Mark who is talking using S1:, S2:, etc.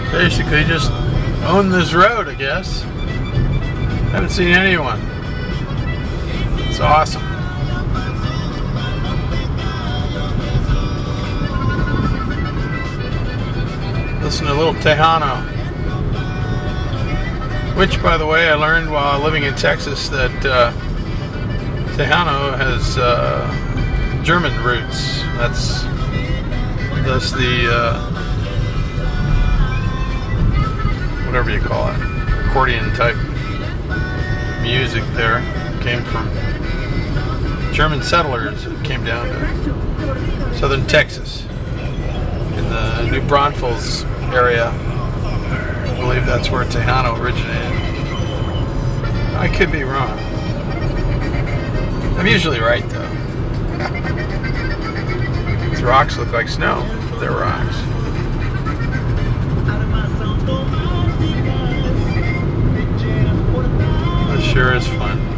S1: basically just own this road, I guess. Haven't seen anyone. It's awesome. Listen to Little Tejano. Which, by the way, I learned while living in Texas that Tejano has German roots. That's the whatever you call it, accordion type music there came from German settlers that came down to southern Texas in the New Braunfels area. I believe that's where Tejano originated. I could be wrong. I'm usually right though. These rocks look like snow, but they're rocks. It sure is fun.